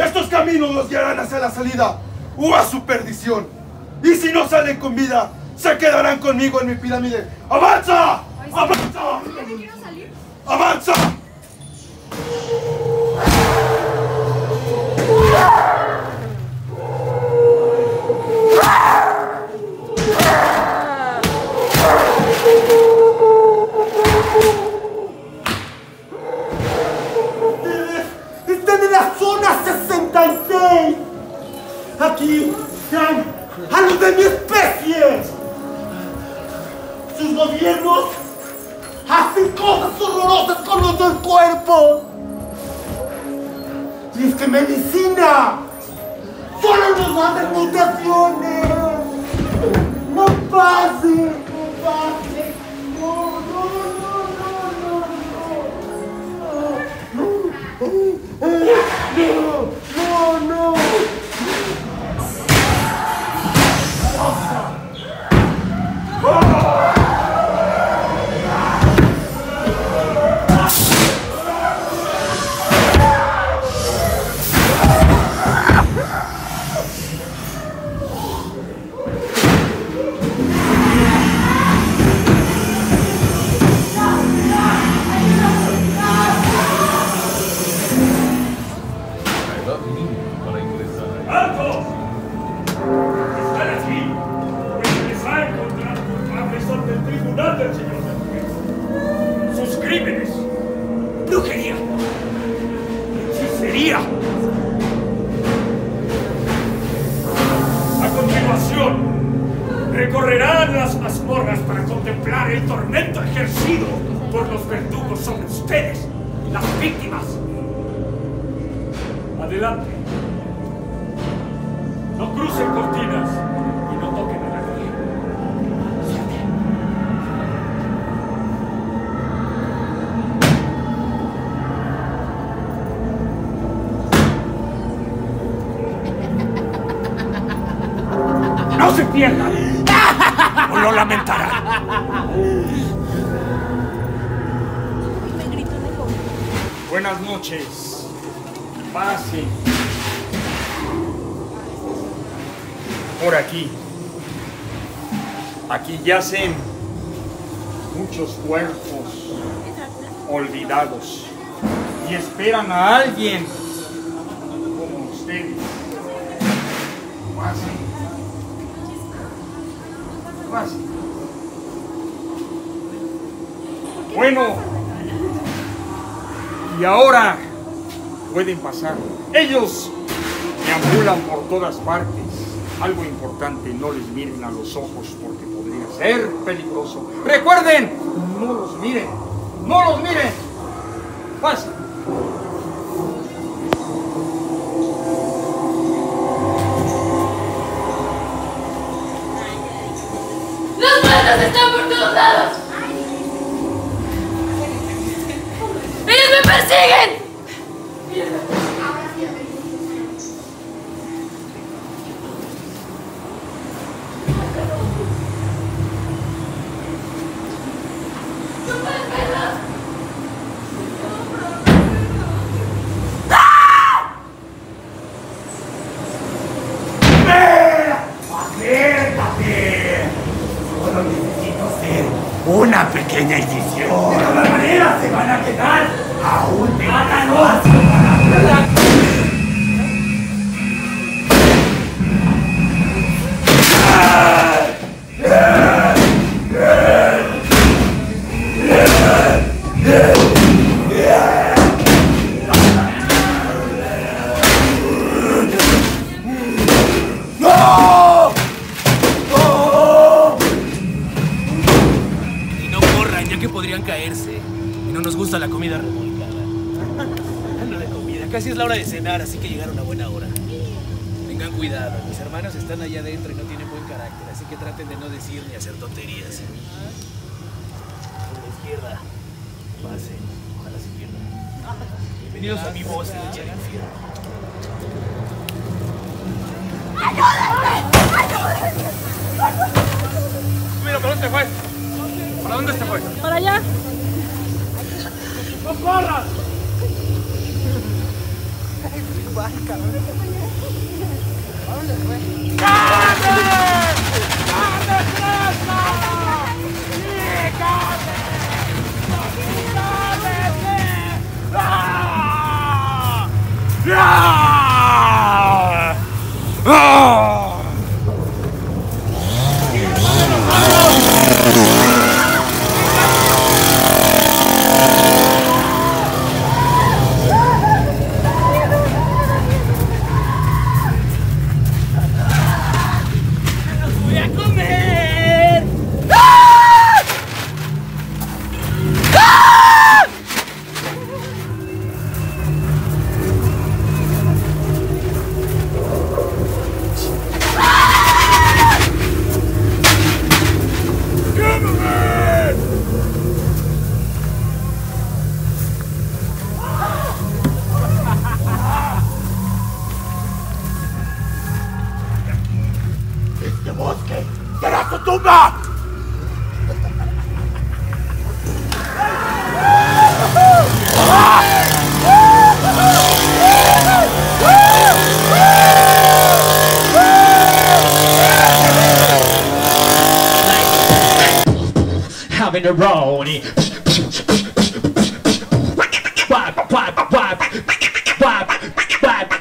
Estos caminos los guiarán hacia la salida o a su perdición. Y si no salen con vida, se quedarán conmigo en mi pirámide. ¡Avanza! ¡Avanza! ¡Avanza! ¡Están en la zona 66! ¡Aquí están a los de mi especie! ¡Sus gobiernos hacen cosas horrorosas con los del cuerpo! ¡Y es que medicina solo nos dan mutaciones! ¡No pase! ¡No pase! ¡No, no, no, no, no, no! ¡No, no! Recorrerán las mazmorras para contemplar el tormento ejercido por los verdugos sobre ustedes, las víctimas. Adelante. No crucen cortinas y no toquen a nadie. ¡No se pierdan! ¡O lo lamentarán! Buenas noches. Pasen. Por aquí. Aquí yacen muchos cuerpos olvidados y esperan a alguien como ustedes. Pasen. Bueno, y ahora pueden pasar. Ellos deambulan por todas partes. Algo importante, no les miren a los ojos porque podría ser peligroso. Recuerden, no los miren, no los miren. Pasen. ¡Están por todos lados! ¡Ellos me persiguen! ¡No puedes verlos! Solo necesito hacer una pequeña incisión. De todas maneras se van a quedar aún de más. La comida revolcada. Hablando de comida, casi es la hora de cenar, así que llegaron a buena hora. Tengan cuidado, mis hermanos están allá adentro y no tienen buen carácter, así que traten de no decir ni hacer tonterías. Por la izquierda, pasen, ojalá se pierdan. Bienvenidos a mi voz en el infierno. Mira, ¿para dónde fue? ¿Para dónde se fue? Para allá. ¡No corras! Having a rollie. Wap, wap, wap, wap, wap.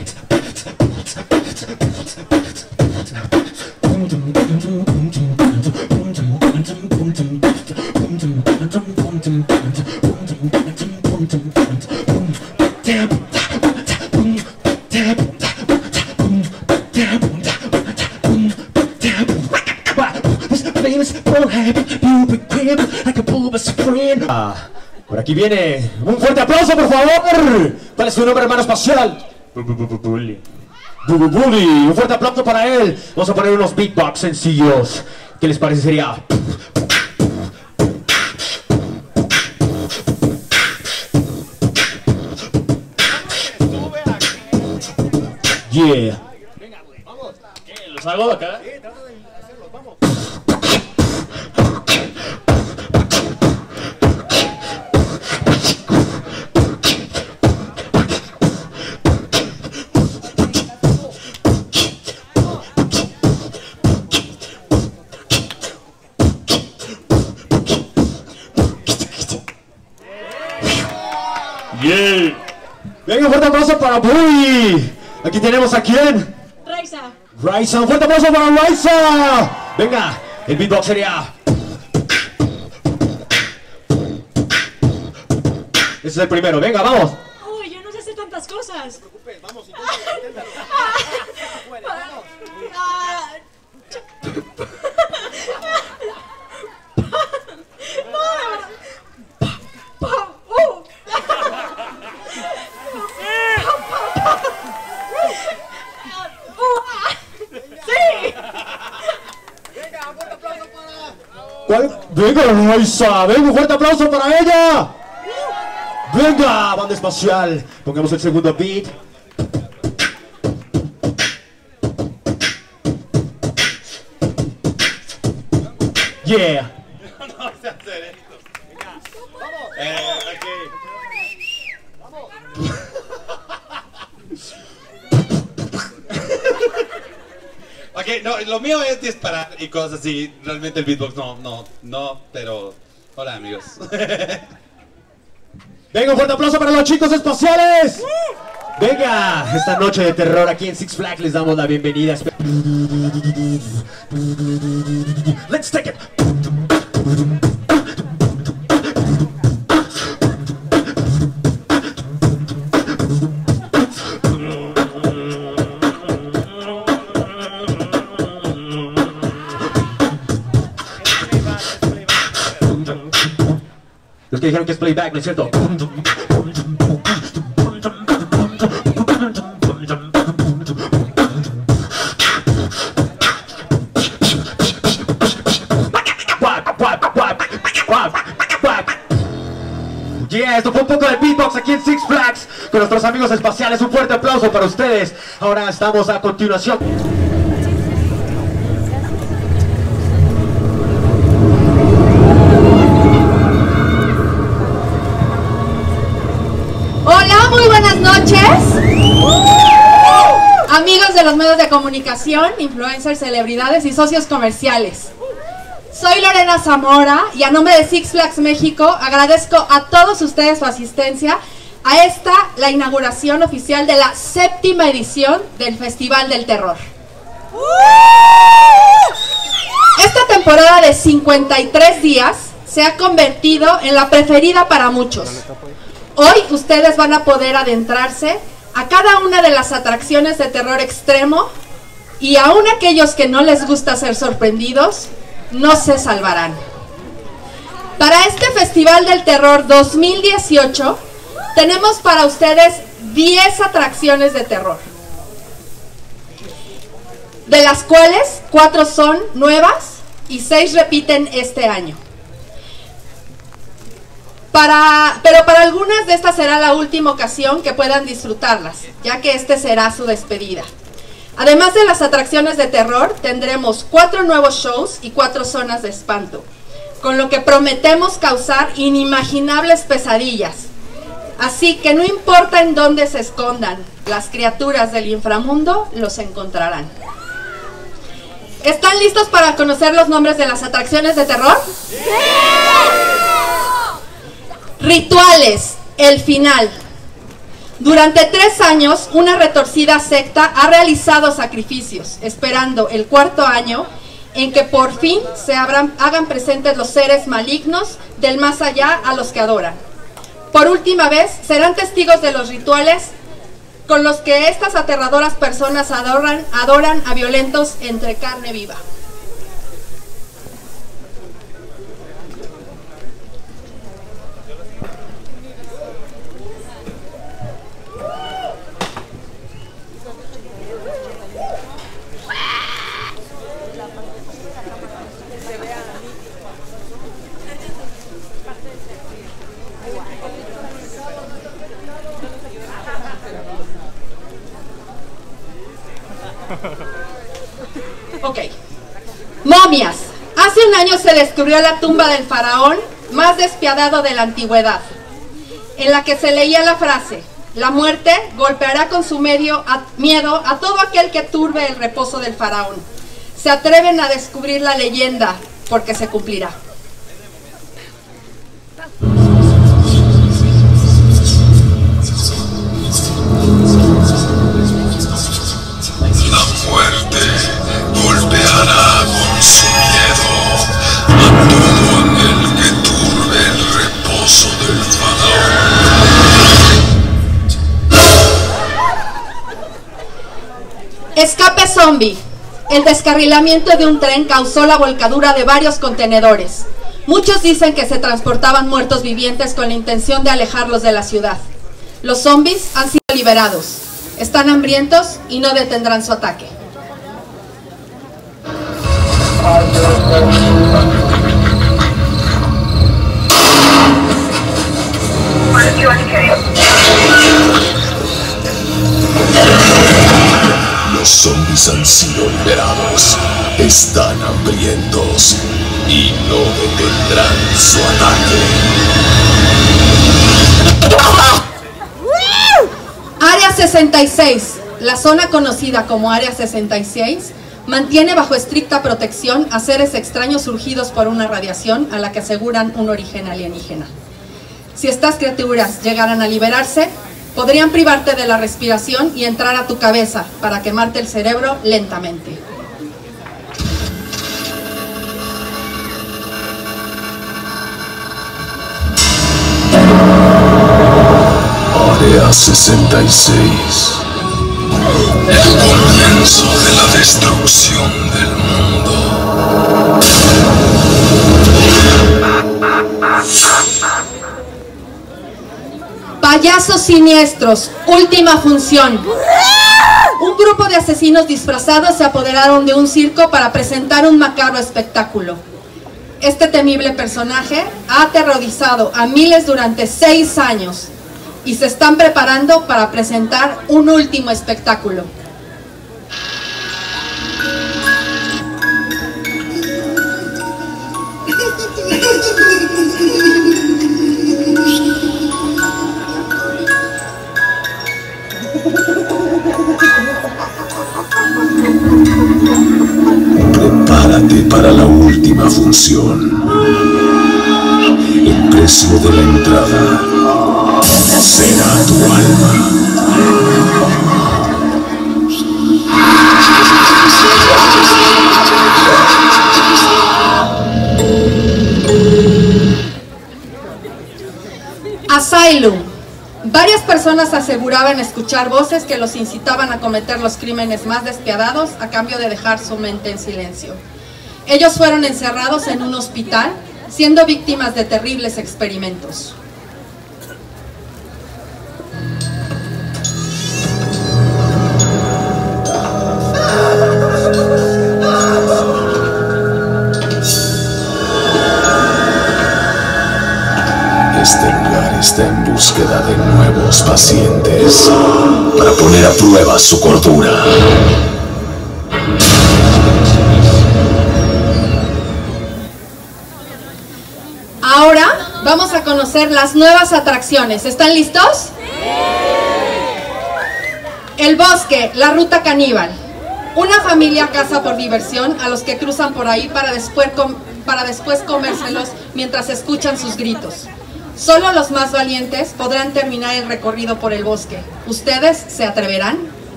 Por aquí viene. Un fuerte aplauso, por favor. ¿Cuál es su nombre, hermano espacial? Bully. Bully. Un fuerte aplauso para él. Vamos a poner unos beatbox sencillos. ¿Qué les parece? Sería... Yeah. Venga, vamos. ¿Los hago acá? Sí, trata de hacerlos, vamos. Yeah. Venga, un fuerte aplauso para Bully. Aquí tenemos a quién. Raiza. Raiza, un fuerte aplauso para Raiza. Venga, el beatbox sería... Ese es el primero, venga, vamos. Uy, yo no sé hacer tantas cosas. No te preocupes, vamos, inténtalo. Venga, Raiza, venga, un fuerte aplauso para ella. Venga, banda espacial, pongamos el segundo beat. Yeah. No sé hacer esto. Venga, vamos. Ok. Vamos. Ok, no, lo mío es disparar y cosas así. Realmente el beatbox no, pero... Hola, amigos. Venga, un fuerte aplauso para los chicos espaciales. Venga, esta noche de terror aquí en Six Flags les damos la bienvenida. Let's take it. Los que dijeron que es playback, ¿no es cierto? Yeah, esto fue un poco de beatbox aquí en Six Flags con nuestros amigos espaciales. Un fuerte aplauso para ustedes. Ahora estamos a continuación. Hola, muy buenas noches. amigos de los medios de comunicación, influencers, celebridades y socios comerciales. Soy Lorena Zamora y a nombre de Six Flags México agradezco a todos ustedes su asistencia a la inauguración oficial de la 7ª edición del Festival del Terror. Esta temporada de 53 días se ha convertido en la preferida para muchos. Hoy ustedes van a poder adentrarse a cada una de las atracciones de terror extremo y aún aquellos que no les gusta ser sorprendidos, no se salvarán. Para este Festival del Terror 2018 tenemos para ustedes 10 atracciones de terror, de las cuales 4 son nuevas y 6 repiten este año. Pero para algunas de estas será la última ocasión que puedan disfrutarlas, ya que este será su despedida. Además de las atracciones de terror, tendremos 4 nuevos shows y 4 zonas de espanto, con lo que prometemos causar inimaginables pesadillas. Así que no importa en dónde se escondan, las criaturas del inframundo los encontrarán. ¿Están listos para conocer los nombres de las atracciones de terror? ¡Sí! Rituales, el final. Durante 3 años, una retorcida secta ha realizado sacrificios, esperando el 4.º año en que por fin se hagan presentes los seres malignos del más allá a los que adoran. Por última vez, serán testigos de los rituales con los que estas aterradoras personas adoran a violentos entre carne viva. Ok. Momias. Hace un año se descubrió la tumba del faraón más despiadado de la antigüedad, en la que se leía la frase: la muerte golpeará con su miedo a todo aquel que turbe el reposo del faraón. Se atreven a descubrir la leyenda porque se cumplirá. La muerte golpeará con su miedo a todo aquel que turbe el reposo del faraón. Escape zombie. El descarrilamiento de un tren causó la volcadura de varios contenedores. Muchos dicen que se transportaban muertos vivientes con la intención de alejarlos de la ciudad. Los zombies han sido liberados. Están hambrientos y no detendrán su ataque. Los zombies han sido liberados. Están hambrientos y no detendrán su ataque. Área 66, la zona conocida como Área 66, mantiene bajo estricta protección a seres extraños surgidos por una radiación a la que aseguran un origen alienígena. Si estas criaturas llegaran a liberarse, podrían privarte de la respiración y entrar a tu cabeza para quemarte el cerebro lentamente. Área 66. El comienzo de la destrucción del mundo. Payasos siniestros, última función. Un grupo de asesinos disfrazados se apoderaron de un circo para presentar un macabro espectáculo. Este temible personaje ha aterrorizado a miles durante 6 años y se están preparando para presentar un último espectáculo. para la última función. El precio de la entrada será tu alma. Asylum. Varias personas aseguraban escuchar voces que los incitaban a cometer los crímenes más despiadados a cambio de dejar su mente en silencio. Ellos fueron encerrados en un hospital, siendo víctimas de terribles experimentos. Este lugar está en búsqueda de nuevos pacientes para poner a prueba su cordura. Ahora vamos a conocer las nuevas atracciones. ¿Están listos? El bosque, la ruta caníbal. Una familia caza por diversión a los que cruzan por ahí para después comérselos mientras escuchan sus gritos. Solo los más valientes podrán terminar el recorrido por el bosque. ¿Ustedes se atreverán?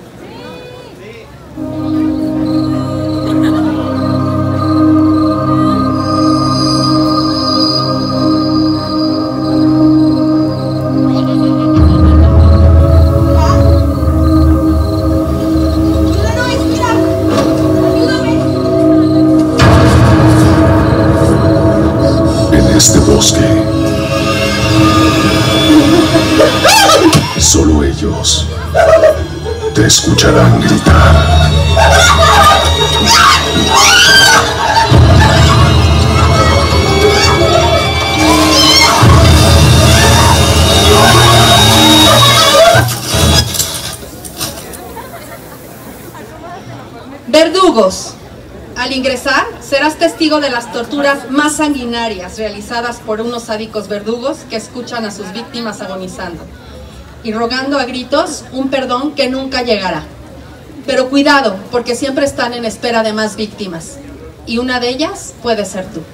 En este bosque, solo ellos te escucharán gritar. Verdugos. Al ingresar, serás testigo de las torturas más sanguinarias realizadas por unos sádicos verdugos que escuchan a sus víctimas agonizando y rogando a gritos un perdón que nunca llegará. Pero cuidado, porque siempre están en espera de más víctimas, y una de ellas puede ser tú.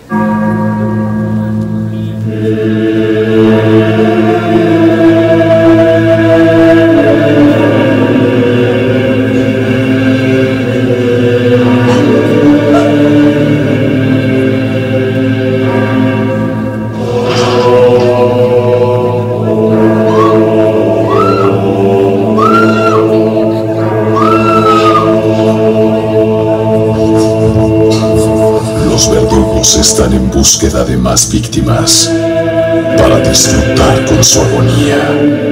Están en búsqueda de más víctimas para disfrutar con su agonía.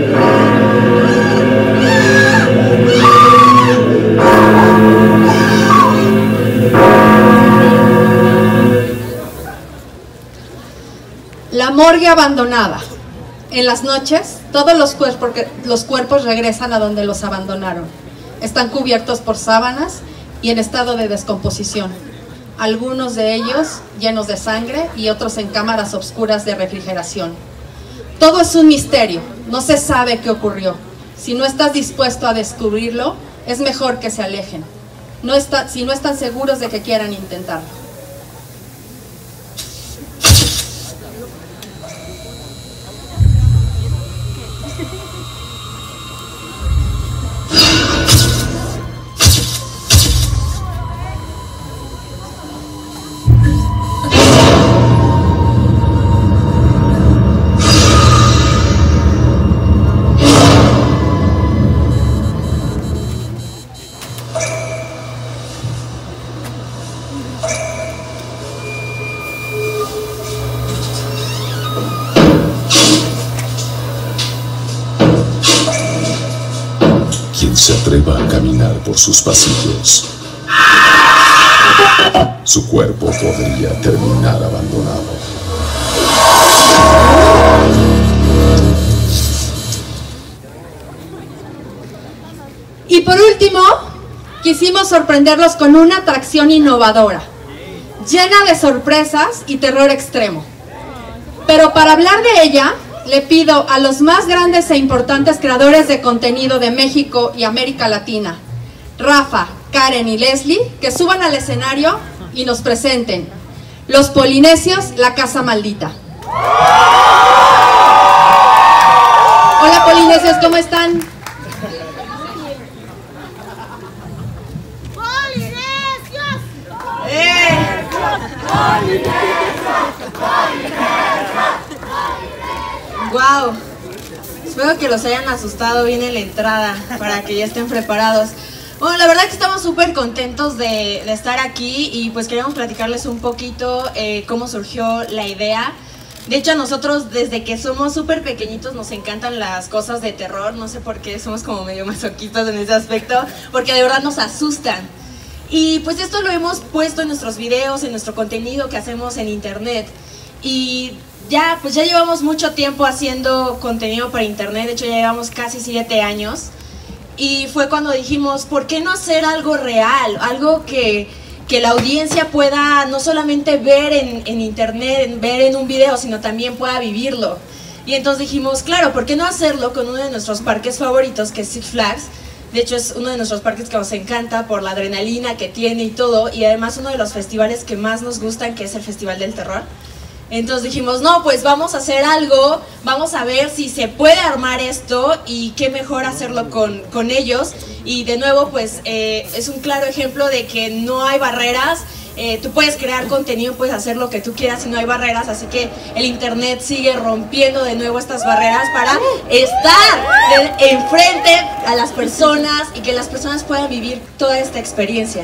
La morgue abandonada. En las noches, todos los cuerpos regresan a donde los abandonaron. Están cubiertos por sábanas y en estado de descomposición. Algunos de ellos llenos de sangre y otros en cámaras oscuras de refrigeración. Todo es un misterio, no se sabe qué ocurrió. Si no estás dispuesto a descubrirlo, es mejor que se alejen. Si no están seguros de que quieran intentarlo. Quien se atreva a caminar por sus pasillos, su cuerpo podría terminar abandonado. Y por último, quisimos sorprenderlos con una atracción innovadora, llena de sorpresas y terror extremo. Pero para hablar de ella, le pido a los más grandes e importantes creadores de contenido de México y América Latina, Rafa, Karen y Leslie, que suban al escenario y nos presenten Los Polinesios, La Casa Maldita. Hola Polinesios, ¿cómo están? ¡Polinesios! ¡Guau! Espero que los hayan asustado bien en la entrada para que ya estén preparados. Bueno, la verdad que estamos súper contentos de estar aquí y pues queríamos platicarles un poquito cómo surgió la idea. De hecho, a nosotros desde que somos súper pequeñitos nos encantan las cosas de terror. No sé por qué, somos como medio masoquistas en ese aspecto, porque de verdad nos asustan. Y pues esto lo hemos puesto en nuestros videos, en nuestro contenido que hacemos en internet. Y ya llevamos mucho tiempo haciendo contenido para internet. De hecho ya llevamos casi 7 años. Y fue cuando dijimos, ¿por qué no hacer algo real? Algo que la audiencia pueda no solamente ver en internet, ver en un video, sino también pueda vivirlo. Y entonces dijimos, claro, ¿por qué no hacerlo con uno de nuestros parques favoritos, que es Six Flags? De hecho es uno de nuestros parques que nos encanta por la adrenalina que tiene y todo. Y además uno de los festivales que más nos gustan, que es el Festival del Terror. Entonces dijimos, no, pues vamos a hacer algo, vamos a ver si se puede armar esto y qué mejor hacerlo con ellos. Y de nuevo, pues es un claro ejemplo de que no hay barreras, tú puedes crear contenido, puedes hacer lo que tú quieras y no hay barreras, así que el internet sigue rompiendo de nuevo estas barreras para estar enfrente a las personas y que las personas puedan vivir toda esta experiencia.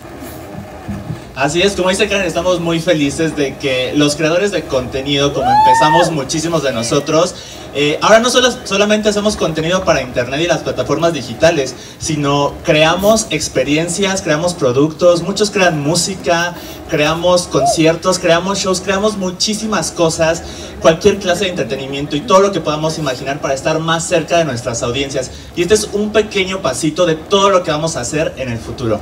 Así es, como dice Karen, estamos muy felices de que los creadores de contenido, como empezamos muchísimos de nosotros, ahora no solamente hacemos contenido para internet y las plataformas digitales, sino creamos experiencias, creamos productos, muchos crean música, creamos conciertos, creamos shows, creamos muchísimas cosas, cualquier clase de entretenimiento y todo lo que podamos imaginar para estar más cerca de nuestras audiencias. Y este es un pequeño pasito de todo lo que vamos a hacer en el futuro.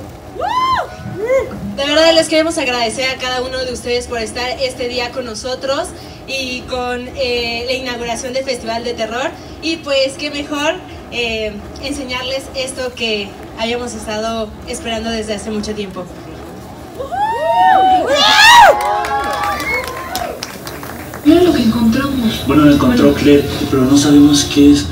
De verdad les queremos agradecer a cada uno de ustedes por estar este día con nosotros y con la inauguración del Festival de Terror. Y pues qué mejor enseñarles esto que habíamos estado esperando desde hace mucho tiempo. Mira lo que encontramos. Bueno, lo encontró Claire, pero no sabemos qué es.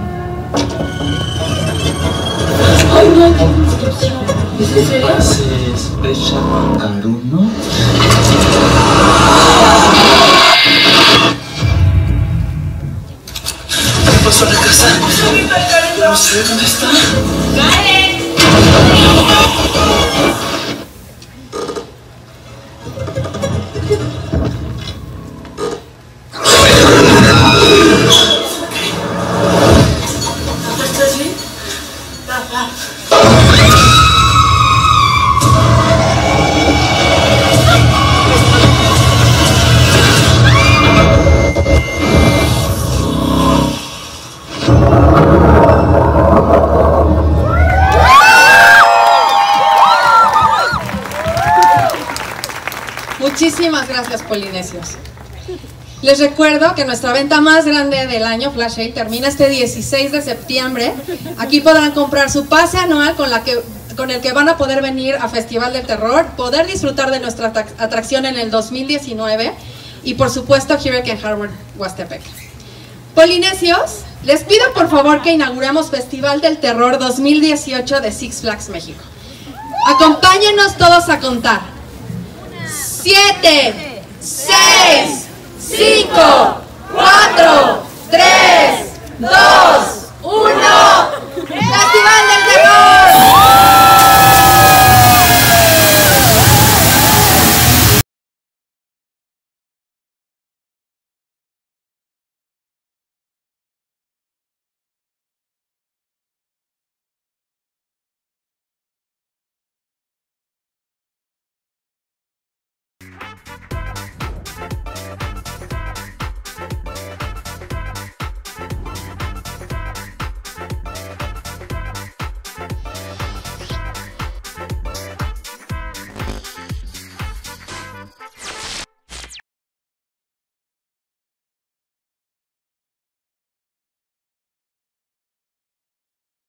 ¡Ay, no! ¡Qué construcción! ¿Es en serio? ¿Es Chapacaruno? ¿Qué pasó a la casa? No sé dónde está. ¡Karen! ¿Estás bien? Papá. Muchísimas gracias, Polinesios. Les recuerdo que nuestra venta más grande del año, Flash Sale, termina este 16 de septiembre. Aquí podrán comprar su pase anual con el que van a poder venir a Festival del Terror, poder disfrutar de nuestra atracción en el 2019 y por supuesto Hurricane Harbor Huastepec. Polinesios, les pido por favor que inauguremos Festival del Terror 2018 de Six Flags México. Acompáñenos todos a contar. 7, 6, 5, 4,